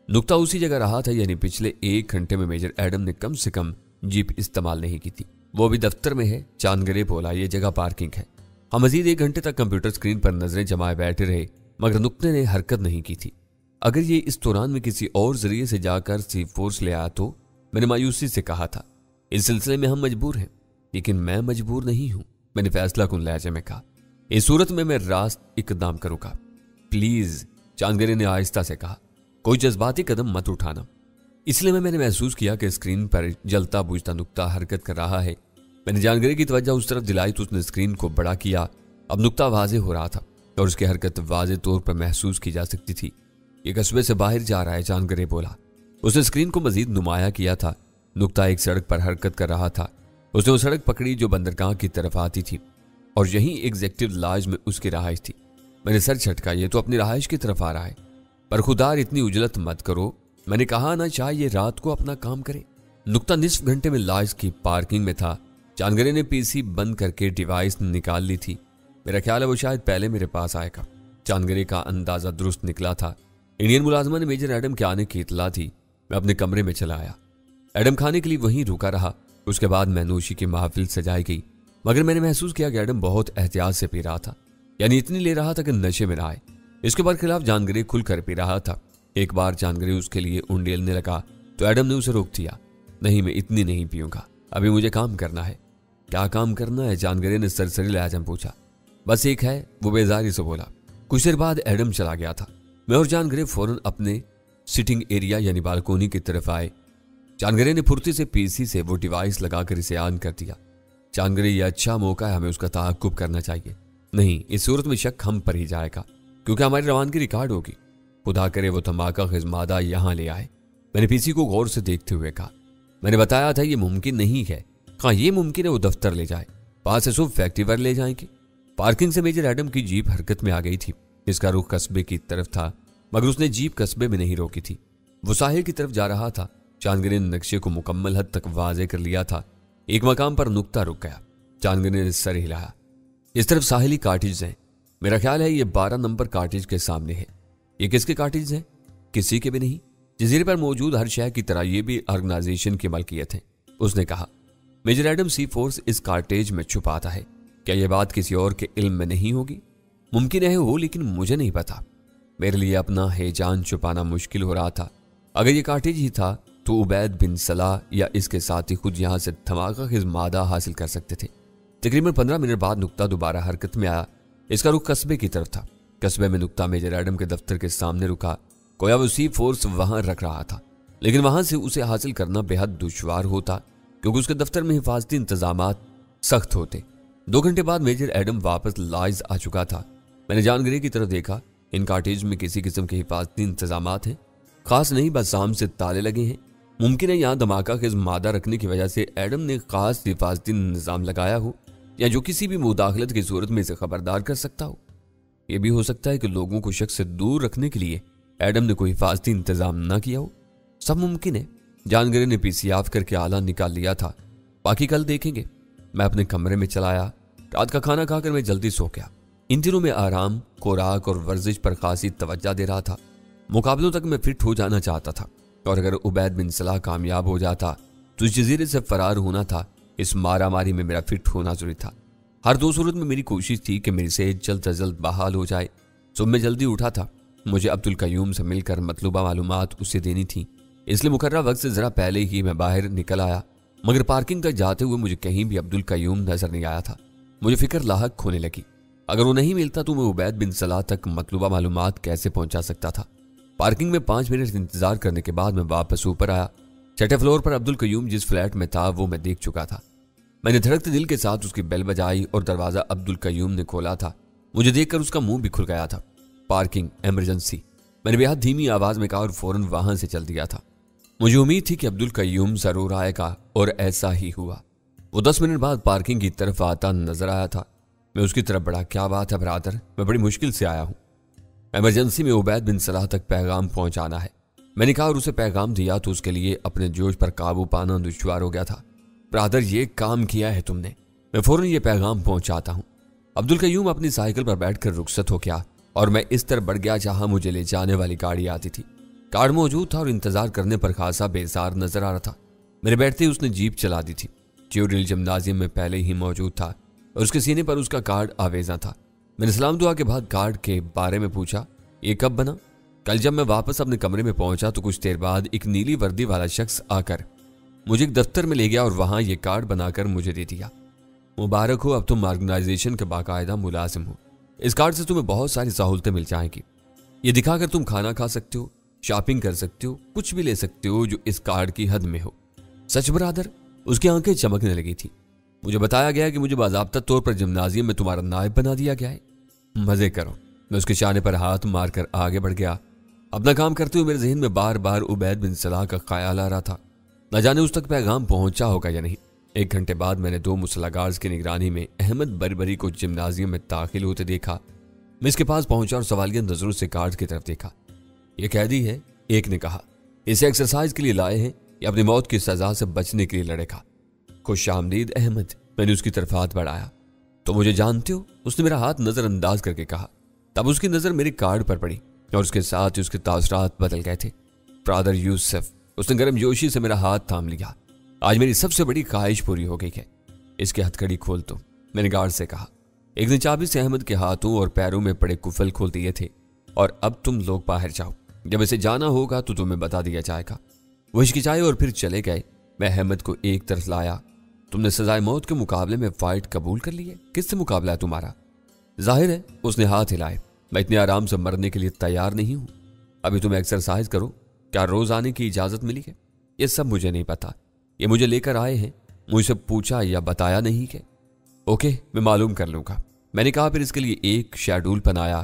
नुक्ता उसी जगह रहा था, यानी पिछले 1 घंटे में मेजर एडम ने कम से कम जीप इस्तेमाल नहीं की थी। वो भी दफ्तर में है। चांदगरे बोला, ये जगह पार्किंग है। हम मजीद 1 घंटे तक कंप्यूटर स्क्रीन पर नजरें जमाए बैठे रहे, मगर नुक्ते ने हरकत नहीं की थी। अगर ये इस दौरान में किसी और जरिए से जाकर C4 ले आया तो, मैंने मायूसी से कहा था। इस सिलसिले में हम मजबूर हैं, लेकिन मैं मजबूर नहीं हूं, मैंने फैसला कुन लहजे में कहा। इस सूरत में मैं रास्त इकदाम करूंगा। प्लीज, चांदगरे ने आहिस्ता से कहा, कोई जज्बाती कदम मत उठाना। इसलिए मैंने महसूस किया कि स्क्रीन पर जलता बुझता नुक्ता हरकत कर रहा है। मैंने जानगरे की तवज्जो उस तरफ दिलाई तो उसने स्क्रीन को बड़ा किया। अब नुक्ता वाज़ेह हो रहा था और उसकी हरकत वाज़ेह तौर पर महसूस की जा सकती थी। ये कस्बे से बाहर जा रहा है, जानगरे बोला। उसने स्क्रीन को मजीद नुमाया किया था। नुक्ता एक सड़क पर हरकत कर रहा था। उसने वो सड़क पकड़ी जो बंदरगाह की तरफ आती थी और यहीं एग्जेक्टिव लॉज में उसकी रहाइश थी। मैंने सर झटका, ये तो अपनी रहाइश की तरफ आ रहा है। पर खुदार इतनी उजलत मत करो, मैंने कहा ना, चाहिए रात को अपना काम करे। नुक्ता निस्फ घंटे में लॉज की पार्किंग में था। जानगरे ने पीसी बंद करके डिवाइस निकाल ली थी। मेरा ख्याल है वो शायद पहले मेरे पास आएगा। जानगरे का अंदाजा दुरुस्त निकला था। इंडियन मुलाजमा ने मेजर एडम के आने की इतला थी। मैं अपने कमरे में चला आया। एडम खाने के लिए वहीं रुका रहा। उसके बाद मैनोशी की महफिल सजाई गई, मगर मैंने महसूस किया कि एडम बहुत एहतियात से पी रहा था, यानी इतनी ले रहा था कि नशे में ना आए। इसके बरखिलाफ जानगरे खुलकर पी रहा था। एक बार जानगरे उसके लिए उंडेलने लगा तो एडम ने उसे रोक दिया। नहीं, मैं इतनी नहीं पीऊंगा, अभी मुझे काम करना है। क्या काम करना है? जानगरे ने सरसरी लहजा में पूछा। बस एक है, वो बेजारी से बोला। कुछ देर बाद एडम चला गया था। मैं और जानगरे फौरन अपने सिटिंग एरिया यानी बालकोनी की तरफ आए। जानगरे ने फुर्ती से पीसी से वो डिवाइस लगाकर इसे ऑन कर दिया। जानगरे, ये अच्छा मौका है, हमें उसका ताक़ुब करना चाहिए। नहीं, इस सूरत में शक हम पर ही जाएगा, क्योंकि हमारी रवानगी रिकॉर्ड होगी। खुदा करे वो धमाका खिजमादा यहां ले आए। मैंने पीसी को गौर से देखते हुए कहा। मैंने बताया था ये मुमकिन नहीं है। हाँ, ये मुमकिन है वो दफ्तर ले जाए, पास से सुबह फैक्ट्री पर ले जाएंगे। पार्किंग से मेजर एडम की जीप हरकत में आ गई थी। इसका रुख कस्बे की तरफ था, मगर उसने जीप कस्बे में नहीं रोकी थी। वो साहिल की तरफ जा रहा था। जानगरे ने नक्शे को मुकम्मल हद तक वाज़ेह कर लिया था। एक मकाम पर नुक्ता रुक गया। जानगरे ने सर हिलाया। इस तरफ साहिली काटेज हैं। मेरा ख्याल है ये 12 नंबर काटेज के सामने है। ये किसके काटेज हैं? किसी के भी नहीं। जजीरे पर मौजूद हर शहर की तरह ये भी ऑर्गेनाइजेशन की मलकियत है। उसने कहा, मेजर एडम C4 इस काटेज में छुपाता है। क्या यह बात किसी और के इल्म में नहीं होगी? मुमकिन है हो, लेकिन मुझे नहीं पता। मेरे लिए अपना हैजान छुपाना मुश्किल हो रहा था। अगर ये काटेज ही था तो उबैद बिन सलाह या इसके साथी खुद यहां से धमाका खिज मादा हासिल कर सकते थे। तकरीबन 15 मिनट बाद नुक्ता दोबारा हरकत में आया। इसका रुख कस्बे की तरफ था। कस्बे में नुक्ता मेजर एडम के दफ्तर के सामने रुका। कोया वो C4 वहां रख रहा था, लेकिन वहां से उसे हासिल करना बेहद दुश्वार होता, क्योंकि उसके दफ्तर में हिफाजती इंतजामात सख्त होते। 2 घंटे बाद मेजर एडम वापस लॉज आ चुका था। मैंने जानगरे की तरफ देखा। इन काटेज में किसी किस्म के हिफाजती इंतजामात हैं? खास नहीं, बस शाम से ताले लगे हैं। मुमकिन है यहाँ धमाका खिज मादा रखने की वजह से एडम ने खास हिफाजती निज़ाम लगाया हो, या जो किसी भी मुदाखलत की सूरत में इसे खबरदार कर सकता हो। यह भी हो सकता है कि लोगों को शक से दूर रखने के लिए एडम ने कोई हिफाजती इंतजाम ना किया हो। सब मुमकिन है। जानगरे ने पीसी ऑफ करके आला निकाल लिया था। बाकी कल देखेंगे। मैं अपने कमरे में चला आया। रात का खाना खाकर मैं जल्दी सो गया। इन दिनों में आराम, खुराक और वर्जिश पर खासी तवज्जो दे रहा था। मुकाबलों तक मैं फिट हो जाना चाहता था, और अगर उबैद बिन सलाह कामयाब हो जाता तो इस जजीरे से फरार होना था। इस मारामारी में मेरा फिट होना जरूरी था। हर 2 सूरत में मेरी कोशिश थी कि मेरी सेहत जल्द से जल्द बहाल हो जाए। सुबह में जल्दी उठा था। मुझे अब्दुल कयूम से मिलकर मतलूबा मालूमात उसे देनी थी, इसलिए मुकर्रर वक्त से जरा पहले ही मैं बाहर निकल आया। मगर पार्किंग तक जाते हुए मुझे कहीं भी अब्दुल कयूम नजर नहीं आया था। मुझे फिक्र लाहक होने लगी। अगर वो नहीं मिलता तो मैं उबैद बिन सलाह तक मतलूबा मालूमात कैसे पहुंचा सकता था। पार्किंग में 5 मिनट इंतजार करने के बाद मैं वापस ऊपर आया। 6ठे फ्लोर पर अब्दुल कयूम जिस फ्लैट में था वो मैं देख चुका था। मैंने धड़कते दिल के साथ उसकी बेल बजाई और दरवाजा अब्दुल कयूम ने खोला था। मुझे देखकर उसका मुंह भी खुल गया था। पार्किंग, इमरजेंसी, मैंने बेहद धीमी आवाज में कहा और फौरन वहां से चल दिया था। मुझे उम्मीद थी कि अब्दुल कयूम जरूर आएगा, और ऐसा ही हुआ। वो 10 मिनट बाद पार्किंग की तरफ आता नजर आया था। मैं उसकी तरफ बढ़ा। क्या बात है ब्रादर, मैं बड़ी मुश्किल से आया हूँ। इमरजेंसी में उबैद बिन सलाह तक पैगाम पहुंचाना है, मैंने कहा, और उसे पैगाम दिया तो उसके लिए अपने जोश पर काबू पाना दुश्वार हो गया था। ब्रादर, ये काम किया है तुमने, मैं फौरन ये पैगाम पहुंचाता हूँ। अब्दुल कयूम अपनी साइकिल पर बैठकर रुखसत हो गया और मैं इस तरह बढ़ गया जहां मुझे ले जाने वाली गाड़ी आती थी। कार्ड मौजूद था और इंतजार करने पर खासा बेजार नजर आ रहा था। मेरे बैठते ही उसने जीप चला दी थी। ज्यूरियल जिम्नाजियम में पहले ही मौजूद था और उसके सीने पर उसका कार्ड आवेजा था। मैंने सलाम दुआ के बाद कार्ड के बारे में पूछा, ये कब बना? कल जब मैं वापस अपने कमरे में पहुंचा तो कुछ देर बाद एक नीली वर्दी वाला शख्स आकर मुझे एक दफ्तर में ले गया और वहां ये कार्ड बनाकर मुझे दे दिया। मुबारक हो, अब तुम ऑर्गेनाइजेशन के बाकायदा मुलाजिम हो। इस कार्ड से तुम्हें बहुत सारी सहूलतें मिल जाएंगी। ये दिखाकर तुम खाना खा सकते हो, शॉपिंग कर सकते हो, कुछ भी ले सकते हो जो इस कार्ड की हद में हो। सच ब्रादर? उसकी आंखें चमकने लगी थी। मुझे बताया गया कि मुझे बाज़ाब्ता तौर पर जिम्नाजियम में तुम्हारा नायब बना दिया गया है। मजे करो। मैं उसके चाने पर हाथ मारकर आगे बढ़ गया। अपना काम करते हुए मेरे जहन में बार बार उबैद बिन सलाह का ख्याल आ रहा था। न जाने उस तक पैगाम पहुंचा होगा या नहीं। 1 घंटे बाद मैंने 2 मुसल्ला गार्ड्स की निगरानी में अहमद बरबरी को जिम्नाजियम में दाखिल होते देखा। मैं इसके पास पहुंचा और सवालिया नजरों से कार्ड की तरफ देखा। यह कैदी है, एक ने कहा। इसे एक्सरसाइज के लिए लाए हैं या अपनी मौत की सजा से बचने के लिए लड़ेगा? खुश आमदीद अहमद। मैंने उसकी तरफ हाथ बढ़ाया। तो मुझे जानते हो? उसने मेरा हाथ नजरअंदाज करके कहा। तब उसकी नजर मेरे कार्ड पर पड़ी और उसके साथ ही उसके तासरात बदल गए थे। ब्रादर यूसुफ, उसने गर्मजोशी से मेरा हाथ थाम लिया। आज मेरी सबसे बड़ी ख्वाहिश पूरी हो गई है। इसकी हथकड़ी खोल दो, मैंने गार्ड से कहा। एक ने चाबी से अहमद के हाथों और पैरों में पड़े कुफल खोल दिए थे। और अब तुम लोग बाहर जाओ, जब इसे जाना होगा तो तुम्हें बता दिया जाएगा। वो हिचकिचाए और फिर चले गए। मैं अहमद को एक तरफ लाया। तुमने सजाए मौत के मुकाबले में फाइट कबूल कर ली है? किससे मुकाबला है तुम्हारा? जाहिर है। उसने हाथ हिलाए। मैं इतने आराम से मरने के लिए तैयार नहीं हूं। अभी तुम एक्सरसाइज करो। क्या रोज आने की इजाजत मिली है? ये सब मुझे नहीं पता। ये मुझे लेकर आए हैं, मुझसे पूछा या बताया नहीं है। ओके, मैं मालूम कर लूंगा। मैंने कहा। फिर इसके लिए एक शेड्यूल बनाया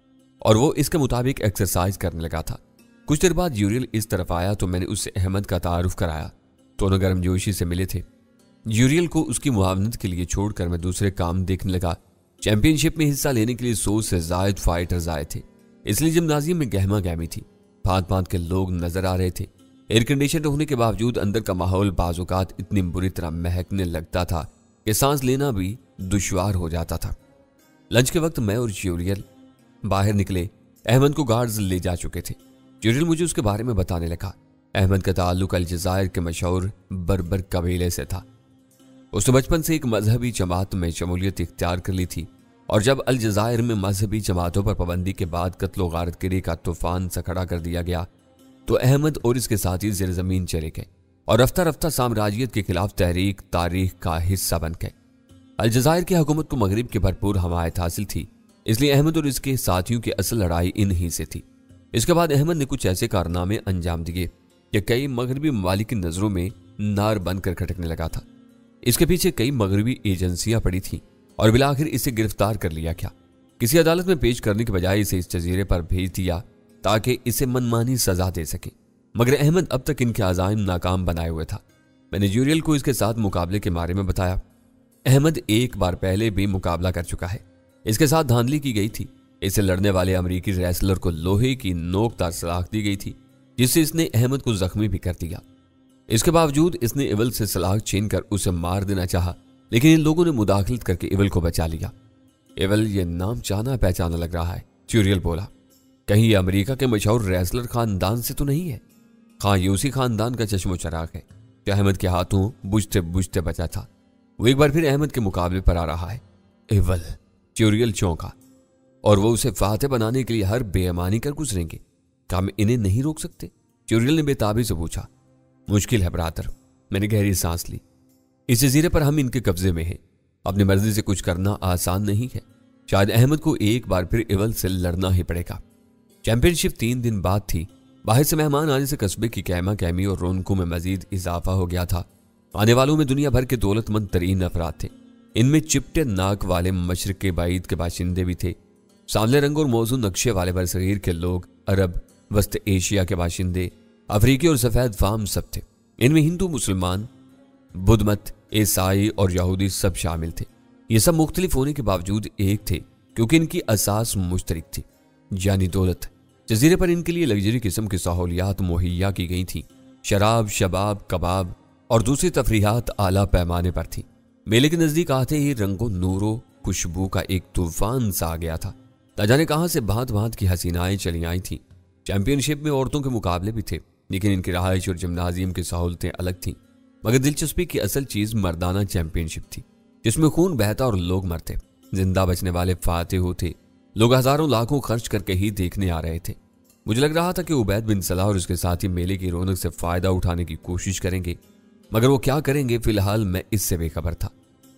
और वो इसके मुताबिक एक्सरसाइज करने लगा था। कुछ देर बाद यूरियल इस तरफ आया तो मैंने उससे अहमद का तारुफ कराया। दोनों गर्मजोशी से मिले थे। यूरियल को उसकी मुआवनत के लिए छोड़कर मैं दूसरे काम देखने लगा। चैंपियनशिप में हिस्सा लेने के लिए 100 से ज्यादा फाइटर्स आए थे, इसलिए जिम्नाजियम में गहमा गहमी थी। भांत भांत के लोग नजर आ रहे थे। एयर कंडीशन होने के बावजूद अंदर का माहौल बाजुकात इतनी बुरी तरह महकने लगता था कि सांस लेना भी दुश्वार हो जाता था। लंच के वक्त मैं और यूरियल बाहर निकले। अहमद को गार्ड्स ले जा चुके थे। यूरियल मुझे उसके बारे में बताने लगा। अहमद का ताल्लुक अलजायर के मशहूर बर्बर कबीले से था। उसने बचपन से एक मजहबी जमात में शमूलियत इख्तियार कर ली थी और जब अलजायर में मजहबी जमातों पर पाबंदी के बाद कत्लो गारतगिरी का तूफान सा खड़ा कर दिया गया तो अहमद और इसके साथी ज़ेर ज़मीन चले गए और रफ्ता रफ्ता साम्राज्यत के खिलाफ तहरीक तारीख का हिस्सा बन गए। अलजायर की हुकूमत को मगरिब की भरपूर हमायत हासिल थी, इसलिए अहमद और इसके साथियों की असल लड़ाई इन्हीं से थी। इसके बाद अहमद ने कुछ ऐसे कारनामे अंजाम दिए कि कई मगरबी ममालिक की नज़रों में नार बनकर खटकने लगा था। इसके पीछे कई मगरबी एजेंसियां पड़ी थीं और बिलाखिर इसे गिरफ्तार कर लिया गया। किसी अदालत में पेश करने के बजाय इसे इस जजीरे पर भेज दिया ताकि इसे मनमानी सजा दे सके। मगर अहमद अब तक इनके अज़ाइम नाकाम बनाए हुए था। मैंने यूरियल को इसके साथ मुकाबले के बारे में बताया। अहमद एक बार पहले भी मुकाबला कर चुका है। इसके साथ धांधली की गई थी। इससे लड़ने वाले अमरीकी रेसलर को लोहे की नोकदार सलाख दी गई थी जिससे इसने अहमद को जख्मी भी कर दिया। इसके बावजूद इसने इवल से सलाख छीन कर उसे मार देना चाहा, लेकिन इन लोगों ने मुदाखलत करके इवल को बचा लिया। इवल ये नाम जाना पहचाना लग रहा है, यूरियल बोला। कहीं ये अमेरिका के मशहूर रेसलर खानदान से तो नहीं है? हाँ, ये उसी खानदान का चश्मो चराग है कि अहमद के हाथों बुझते बुझते बचा था। वो एक बार फिर अहमद के मुकाबले पर आ रहा है। इवल, यूरियल चौंका। और वो उसे फाते बनाने के लिए हर बेईमानी कर गुजरेंगे। क्या हम इन्हें नहीं रोक सकते? यूरियल ने बेताबी से पूछा। मुश्किल है ब्रादर, मैंने गहरी सांस ली। इस जजीरे पर हम इनके कब्जे में हैं। अपनी मर्जी से कुछ करना आसान नहीं है। शायद अहमद को एक बार फिर इवल से लड़ना ही पड़ेगा। चैंपियनशिप 3 दिन बाद थी। बाहर से मेहमान आने से कस्बे की कहमा कहमी और रौनकों में मजीद इजाफा हो गया था। आने वालों में दुनिया भर के दौलतमंद तरीन अफराद थे। इनमें चिपटे नाक वाले मशरक के बाईद के बाशिंदे भी थे। सांवले रंग और मौजूद नक्शे वाले बरसगीर के लोग, अरब, वस्त एशिया के बाशिंदे, अफ्रीकी और सफेद फार्म सब थे। इनमें हिंदू, मुसलमान, बुद्धमत, ईसाई और यहूदी सब शामिल थे। ये सब मुख्तलिफ होने के बावजूद एक थे क्योंकि इनकी असास मुश्तरक थी, यानी दौलत। जजीरे पर इनके लिए लग्जरी किस्म की सहूलियात मुहैया की गई थी। शराब, शबाब, कबाब और दूसरी तफरीहात आला पैमाने पर थी। मेले के नजदीक आते ही रंगों, नूरों, खुशबू का एक तूफान सा आ गया था। न जाने कहां से भांत भांत की हसीनाएं चली आई थी। चैंपियनशिप में औरतों के मुकाबले भी थे, लेकिन इनकी रहाइश और जिम्नाजियम की सहूलतें अलग थीं। मगर दिलचस्पी की असल चीज मर्दाना चैंपियनशिप थी, जिसमें खून बहता और लोग मरते। जिंदा बचने वाले फातेह होते। लोग हजारों लाखों खर्च करके ही देखने आ रहे थे। मुझे लग रहा था कि उबैद बिन सलाह और उसके साथी मेले की रौनक से फायदा उठाने की कोशिश करेंगे, मगर वो क्या करेंगे फिलहाल मैं इससे बेखबर था।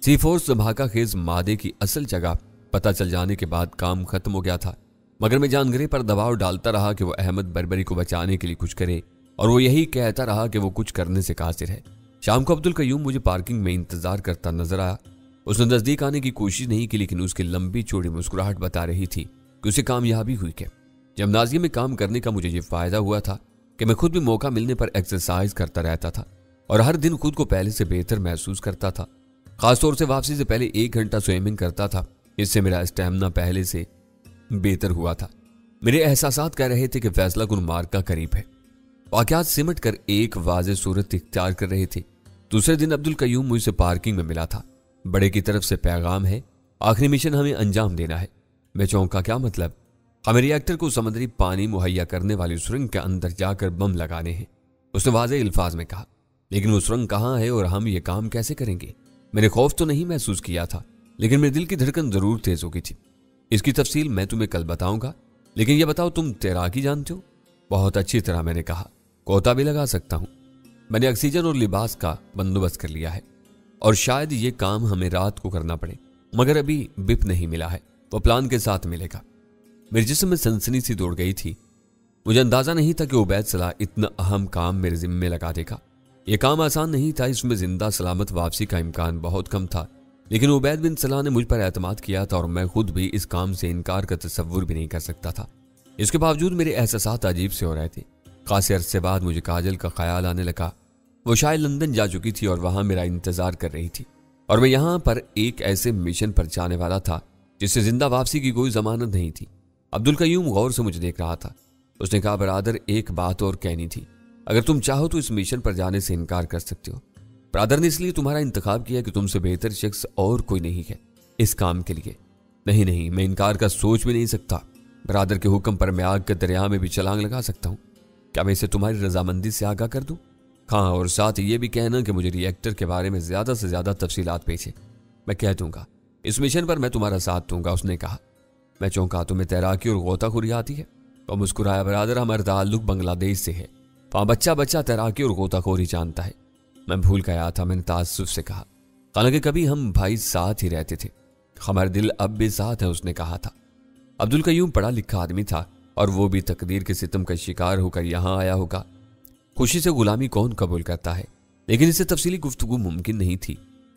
C4 धमाका खेज मादे की असल जगह पता चल जाने के बाद काम खत्म हो गया था, मगर मैं जानगरे पर दबाव डालता रहा कि वो अहमद बर्बरी को बचाने के लिए कुछ करे, और वो यही कहता रहा कि वो कुछ करने से कासिर है। शाम को अब्दुल कयूम मुझे पार्किंग में इंतजार करता नजर आया। उसने नजदीक आने की कोशिश नहीं की, लेकिन उसकी लंबी चौड़ी मुस्कुराहट बता रही थी कि उसे कामयाबी हुई। के जिम्नाजियम में काम करने का मुझे ये फायदा हुआ था कि मैं खुद भी मौका मिलने पर एक्सरसाइज करता रहता था और हर दिन खुद को पहले से बेहतर महसूस करता था। खासतौर से वापसी से पहले 1 घंटा स्विमिंग करता था। इससे मेरा स्टैमिना पहले से बेहतर हुआ था। मेरे एहसासात कह रहे थे कि फैसला कुन मार्ग का करीब है। वाकयात सिमट कर एक वाज़ेह सूरत इख्तियार कर रहे थे। दूसरे दिन अब्दुल कयूम मुझसे पार्किंग में मिला था। बड़े की तरफ से पैगाम है, आखिरी मिशन हमें अंजाम देना है। मैं चौंका, क्या मतलब? हमें रिएक्टर को समुद्री पानी मुहैया करने वाली सुरंग के अंदर जाकर बम लगाने हैं, उसने वाज़ेह अल्फाज में कहा। लेकिन वो सुरंग कहाँ है और हम ये काम कैसे करेंगे? मैंने खौफ तो नहीं महसूस किया था, लेकिन मेरे दिल की धड़कन जरूर तेज हो गई थी। इसकी तफसील मैं तुम्हें कल बताऊंगा, लेकिन ये बताओ तुम तैराकी जानते हो? बहुत अच्छी तरह, मैंने कहा। कोता भी लगा सकता हूं। मैंने ऑक्सीजन और लिबास का बंदोबस्त कर लिया है और शायद ये काम हमें रात को करना पड़े, मगर अभी बिप नहीं मिला है, वो प्लान के साथ मिलेगा। मेरे जिस्म में सनसनी सी दौड़ गई थी। मुझे अंदाजा नहीं था कि उबैद सलाह इतना अहम काम मेरे जिम्मे लगा देगा। यह काम आसान नहीं था, इसमें जिंदा सलामत वापसी का इम्कान बहुत कम था, लेकिन उबैद बिन सलाह ने मुझ पर एतमाद किया था और मैं खुद भी इस काम से इनकार का तसव्वुर भी नहीं कर सकता था। इसके बावजूद मेरे एहसासात अजीब से हो रहे थे। खासे अरसे बाद मुझे काजल का ख्याल आने लगा। वो शायद लंदन जा चुकी थी और वहां मेरा इंतजार कर रही थी, और मैं यहां पर एक ऐसे मिशन पर जाने वाला था जिससे जिंदा वापसी की कोई जमानत नहीं थी। अब्दुल कयूम गौर से मुझे देख रहा था। उसने कहा, बरादर एक बात और कहनी थी। अगर तुम चाहो तो इस मिशन पर जाने से इनकार कर सकते हो। ब्रादर ने इसलिए तुम्हारा इंतखाब किया कि तुमसे बेहतर शख्स और कोई नहीं है इस काम के लिए। नहीं, मैं इनकार का सोच भी नहीं सकता। ब्रादर के हुक्म पर मैं आग के दरिया में भी छलांग लगा सकता हूँ। क्या मैं इसे तुम्हारी रजामंदी से आगाह कर दूं? हाँ, और साथ ये भी कहना कि मुझे रिएक्टर के बारे में ज्यादा से ज्यादा तफसीलात भेजे। मैं कह दूंगा, इस मिशन पर मैं तुम्हारा साथ दूंगा, उसने कहा। मैं चौंका, तुम्हें तैराकी और गोताखोरी आती है? तो मुस्कुराया, बरादर हमारा ताल्लुक बांग्लादेश से है, वहां बच्चा तैराकी और गोताखोरी जानता है। मैं भूल गया था, मैंने ताज्जुब से कहा। हालांकि कभी हम भाई साथ ही रहते थे, हमारे दिल अब भी साथ है, उसने कहा था। अब्दुल कयूम पढ़ा लिखा आदमी था और वो भी तकदीर के सितम का शिकार होकर यहां आया होगा। खुशी से गुलामी कौन कबूल करता है, लेकिन इससे तफसीली गुफ्तगू मुमकिन नहीं थी।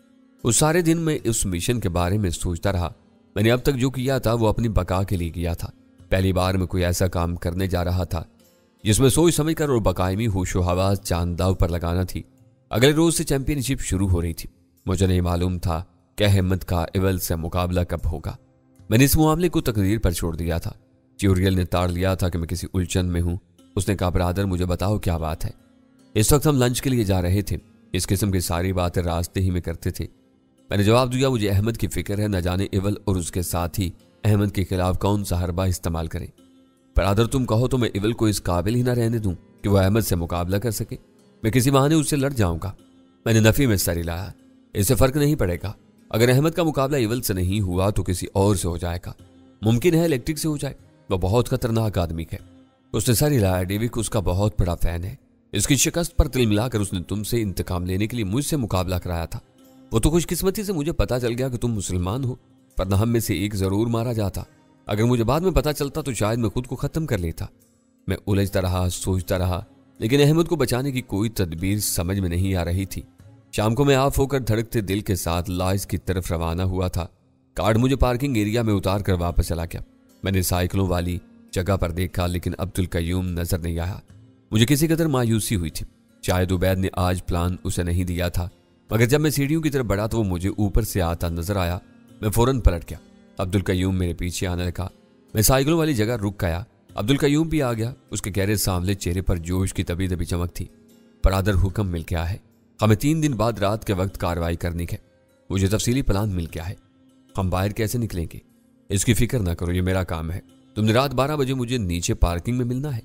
उस सारे दिन मैं उस मिशन के बारे में सोचता रहा। मैंने अब तक जो किया था वो अपनी बका के लिए किया था। पहली बार मैं कोई ऐसा काम करने जा रहा था जिसमें सोच समझ कर और बकायमी होशो हवास चांद दाव पर लगाना थी। अगले रोज से चैंपियनशिप शुरू हो रही थी। मुझे नहीं मालूम था कि अहमद का इवल से मुकाबला कब होगा। मैंने इस मामले को तकदीर पर छोड़ दिया था। च्यूरियल ने ताड़ लिया था कि मैं किसी उलझन में हूं। उसने कहा, ब्रादर मुझे बताओ क्या बात है। इस वक्त हम लंच के लिए जा रहे थे। इस किस्म की सारी बातें रास्ते ही में करते थे। मैंने जवाब दिया, मुझे अहमद की फिक्र है, न जाने इवल और उसके साथ ही अहमद के खिलाफ कौन सा हरबा इस्तेमाल करे। ब्रादर तुम कहो तो मैं इवल को इस काबिल ही ना रहने दूं कि वह अहमद से मुकाबला कर सके। मैं किसी बहाने उससे लड़ जाऊंगा। मैंने नफी में सर हिलाया। इससे फर्क नहीं पड़ेगा। अगर अहमद का मुकाबला इवल से नहीं हुआ तो किसी और से हो जाएगा। मुमकिन है इलेक्ट्रिक से हो जाए, वह बहुत खतरनाक आदमी है। उसने सर हिलाया। डेविक उसका बहुत बड़ा फैन है। इसकी शिकस्त पर तिल मिलाकर उसने तुमसे इंतकाम लेने के लिए मुझसे मुकाबला कराया था। वो तो खुशकिस्मती से मुझे पता चल गया कि तुम मुसलमान हो, वरना हम में से एक जरूर मारा जाता। अगर मुझे बाद में पता चलता तो शायद मैं खुद को खत्म कर लेता। मैं उलझता रहा, सोचता रहा, लेकिन अहमद को बचाने की कोई तदबीर समझ में नहीं आ रही थी। शाम को मैं आफ होकर धड़कते दिल के साथ लाइस की तरफ रवाना हुआ था। कार्ड मुझे पार्किंग एरिया में उतार कर वापस चला गया। मैंने साइकिलों वाली जगह पर देखा, लेकिन अब्दुल कयूम नजर नहीं आया। मुझे किसी कदर मायूसी हुई थी। शायद उबैद ने आज प्लान उसे नहीं दिया था, मगर जब मैं सीढ़ियों की तरफ बढ़ा तो वो मुझे ऊपर से आता नजर आया। मैं फौरन पलट गया। अब्दुल कयूम मेरे पीछे आने लगा। मैं साइकिलों वाली जगह रुक गया। अब्दुल कयूम भी आ गया। उसके गहरे सांवले चेहरे पर जोश की तभी तभी चमक थी। बरादर हुक्म मिल गया है। हमें 3 दिन बाद रात के वक्त कार्रवाई करनी है। मुझे तफसीली प्लान मिल गया है। हम बाहर कैसे निकलेंगे इसकी फिक्र ना करो, ये मेरा काम है। तुमने रात 12 बजे मुझे नीचे पार्किंग में मिलना है।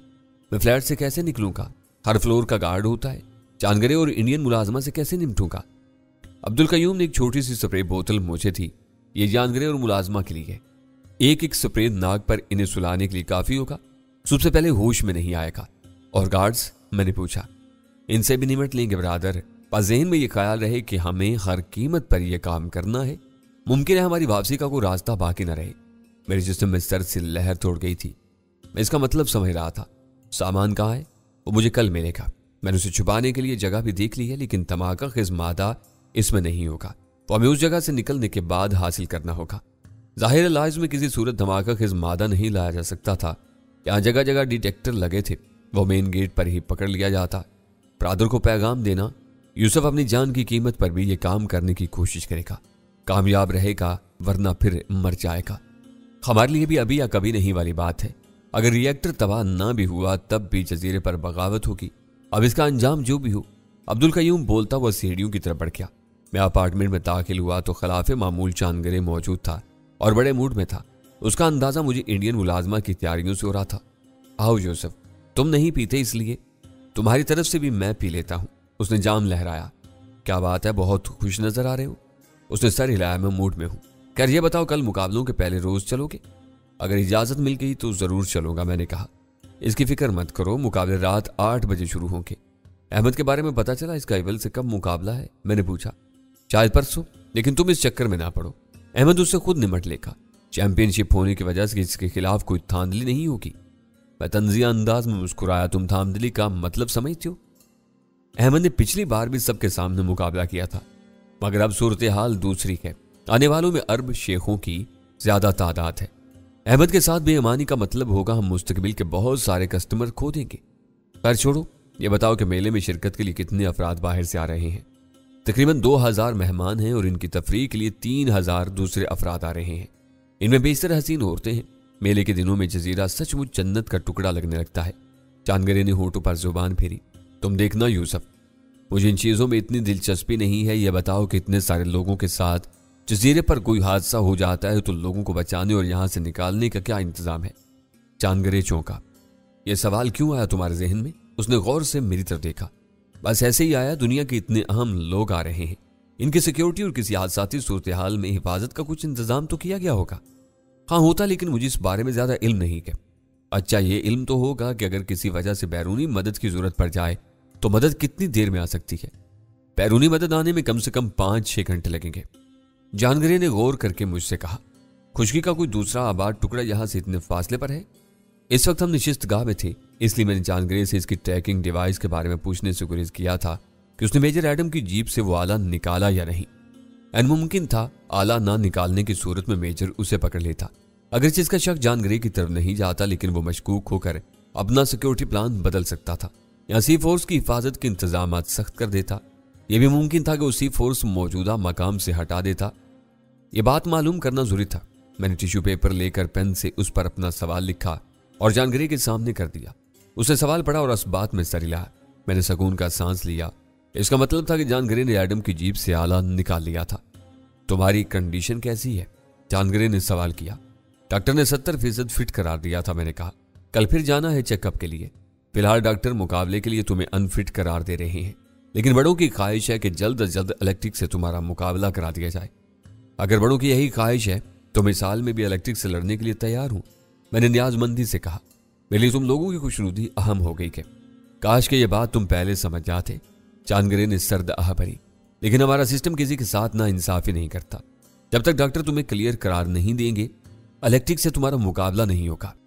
मैं फ्लैट से कैसे निकलूंगा? हर फ्लोर का गार्ड होता है। चांदगरे और इंडियन मुलाजमा से कैसे निपटूंगा? अब्दुल कयूम ने एक छोटी सी स्प्रे बोतल मुझे थी। ये चांदगरे और मुलाजमा के लिए। एक एक स्प्रे नाक पर इन्हें सुलाने के लिए काफी होगा। सबसे पहले होश में नहीं आएगा। और गार्ड्स? मैंने पूछा। इनसे भी निमट लेंगे ब्रादर। पर ज़हन में ये ख्याल रहे कि हमें हर कीमत पर यह काम करना है। मुमकिन है हमारी वापसी का कोई रास्ता बाकी न रहे। मेरे जिस्म में सर से लहर तोड़ गई थी। मैं इसका मतलब समझ रहा था। सामान कहाँ है? वो मुझे कल मिलेगा। मैंने उसे छुपाने के लिए जगह भी देख ली है, लेकिन धमाका खिज मादा इसमें नहीं होगा। तो हमें उस जगह से निकलने के बाद हासिल करना होगा। जाहिर लाइज में किसी सूरत धमाका खिज मादा नहीं लाया जा सकता था। यहाँ जगह जगह डिटेक्टर लगे थे। वो मेन गेट पर ही पकड़ लिया जाता। ब्रादर को पैगाम देना, यूसुफ अपनी जान की कीमत पर भी ये काम करने की कोशिश करेगा। कामयाब रहेगा वरना फिर मर जाएगा। हमारे लिए भी अभी या कभी नहीं वाली बात है। अगर रिएक्टर तबाह ना भी हुआ तब भी जजीरे पर बगावत होगी। अब इसका अंजाम जो भी हो। अब्दुल कयूम बोलता हुआ सीढ़ियों की तरफ बढ़ गया। मैं अपार्टमेंट में दाखिल हुआ तो खिलाफ मामूल चांदगरे मौजूद था और बड़े मूड में था। उसका अंदाजा मुझे इंडियन मुलाजमा की तैयारियों से हो रहा था। आओ यूसुफ, तुम नहीं पीते इसलिए तुम्हारी तरफ से भी मैं पी लेता हूं। उसने जाम लहराया। क्या बात है, बहुत खुश नजर आ रहे हो। उसने सर हिलाया। मैं मूड में हूं। खैर ये बताओ, कल मुकाबलों के पहले रोज चलोगे? अगर इजाजत मिल गई तो जरूर चलूंगा, मैंने कहा। इसकी फिक्र मत करो, मुकाबले रात 8 बजे शुरू होंगे। अहमद के बारे में पता चला? इसका इवल से कब मुकाबला है? मैंने पूछा। शायद परसों, लेकिन तुम इस चक्कर में ना पड़ो। अहमद उससे खुद निमट लेगा। चैंपियनशिप होने की वजह से इसके खिलाफ कोई धांधली नहीं होगी। मैं तंजिया अंदाज में मुस्कुराया। तुम धांधली का मतलब समझते हो? अहमद ने पिछली बार भी सबके सामने मुकाबला किया था, मगर अब सूरत हाल दूसरी है। आने वालों में अरब शेखों की ज्यादा तादाद है। अहमद के साथ बेईमानी का मतलब होगा हम मुस्तकबिल के बहुत सारे कस्टमर खो देंगे। खैर छोड़ो, ये बताओ कि मेले में शिरकत के लिए कितने अफराद बाहर से आ रहे हैं? तकरीबन 2000 मेहमान हैं और इनकी तफरीह के लिए 3000 दूसरे अफराद आ रहे हैं। इनमें बेशतर हसीन औरतें हैं। मेले के दिनों में जजीरा सचमुच जन्नत का टुकड़ा लगने लगता है। चांदगरे ने होठों पर जुबान फेरी। तुम देखना यूसुफ, मुझे इन चीजों में इतनी दिलचस्पी नहीं है। यह बताओ कि इतने सारे लोगों के साथ जजीरे पर कोई हादसा हो जाता है तो लोगों को बचाने और यहां से निकालने का क्या इंतजाम है? चांदगरे चौंका। यह सवाल क्यों आया तुम्हारे जहन में? उसने गौर से मेरी तरफ देखा। बस ऐसे ही आया। दुनिया के इतने अहम लोग आ रहे हैं, इनकी सिक्योरिटी और किसी हादसाती सूरत हाल में हिफाजत का कुछ इंतजाम तो किया गया होगा। हाँ होता, लेकिन मुझे इस बारे में ज्यादा इल्म नहीं है। अच्छा, ये इल्म तो होगा कि अगर किसी वजह से बैरूनी मदद की जरूरत पड़ जाए तो मदद कितनी देर में आ सकती है? बैरूनी मदद आने में कम से कम 5-6 घंटे लगेंगे। जानगरे ने गौर करके मुझसे कहा। खुशकी का कोई दूसरा आबाद टुकड़ा यहां से इतने फासले पर है? इस वक्त हम निशिस्तगाह में थे, इसलिए मैंने जानगरे से इसकी ट्रैकिंग डिवाइस के बारे में पूछने से गुरेज किया था कि उसने मेजर एडम की जीप से वो आला निकाला या नहीं। मुमकिन था आला ना निकालने की सूरत में मेजर उसे पकड़ लेता। अगरचे इसका शक जानगरे की तरफ नहीं जाता, लेकिन वो मशकूक होकर अपना सिक्योरिटी प्लान बदल सकता था या सी फोर्स की हिफाजत के इंतजाम सख्त कर देता। यह भी मुमकिन था कि वो सी फोर्स मौजूदा मकाम से हटा देता। यह बात मालूम करना जरूरी था। मैंने टिश्यू पेपर लेकर पेन से उस पर अपना सवाल लिखा और जानगरे के सामने कर दिया। उसने सवाल पढ़ा और इस बात में सर हिलाया। मैंने सुकून का सांस लिया। इसका मतलब था कि जानगरे ने एडम की जीप से आला निकाल लिया था। तुम्हारी कंडीशन कैसी है? जानगरे ने सवाल किया। डॉक्टर ने 70% फिट करार दिया था। मैंने कहा, कल फिर जाना है चेकअप के लिए। फिलहाल डॉक्टर मुकाबले के लिए तुम्हें अनफिट करार दे रहे हैं, लेकिन बड़ों की ख्वाहिश है कि जल्द अज जल्द इलेक्ट्रिक से तुम्हारा मुकाबला करा दिया जाए। अगर बड़ों की यही ख्वाहिश है तो मैं साल में भी इलेक्ट्रिक से लड़ने के लिए तैयार हूं, मैंने न्याजमंदी से कहा। मेरे लिए तुम लोगों की खुशनुदी अहम हो गई। काश के ये बात तुम पहले समझ जाते। जानगरे ने सर्द आह भरी। लेकिन हमारा सिस्टम किसी के साथ ना इंसाफी नहीं करता। जब तक डॉक्टर तुम्हें क्लियर करार नहीं देंगे, इलेक्ट्रिक से तुम्हारा मुकाबला नहीं होगा।